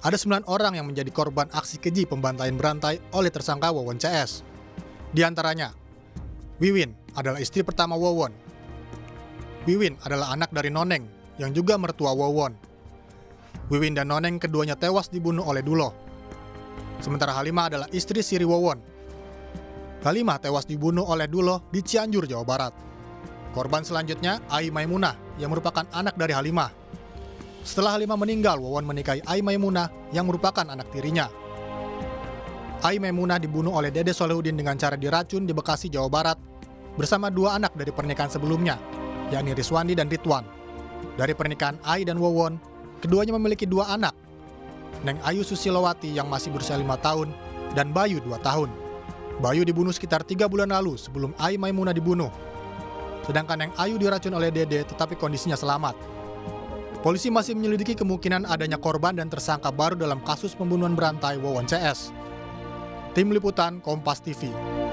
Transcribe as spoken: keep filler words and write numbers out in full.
ada sembilan orang yang menjadi korban aksi keji pembantaian berantai oleh tersangka Wawon C S. Di antaranya, Wiwin adalah istri pertama Wawon. Wiwin adalah anak dari Noneng yang juga mertua Wawon. Wiwin dan Noneng keduanya tewas dibunuh oleh Duloh. Sementara Halimah adalah istri siri Wawon. Halimah tewas dibunuh oleh Duloh di Cianjur, Jawa Barat. Korban selanjutnya Ai Maimunah yang merupakan anak dari Halimah. Setelah Halimah meninggal, Wawon menikahi Ai Maimunah yang merupakan anak tirinya. Ai Maimunah dibunuh oleh Dede Solehudin dengan cara diracun di Bekasi, Jawa Barat bersama dua anak dari pernikahan sebelumnya, yakni Riswandi dan Ridwan. Dari pernikahan Ai dan Wawon, keduanya memiliki dua anak, Neng Ayu Susilowati yang masih berusia lima tahun dan Bayu dua tahun. Bayu dibunuh sekitar tiga bulan lalu sebelum Ai Maimunah dibunuh. Sedangkan Neng Ayu diracun oleh Dede tetapi kondisinya selamat. Polisi masih menyelidiki kemungkinan adanya korban dan tersangka baru dalam kasus pembunuhan berantai Wawon C S. Tim Liputan Kompas T V.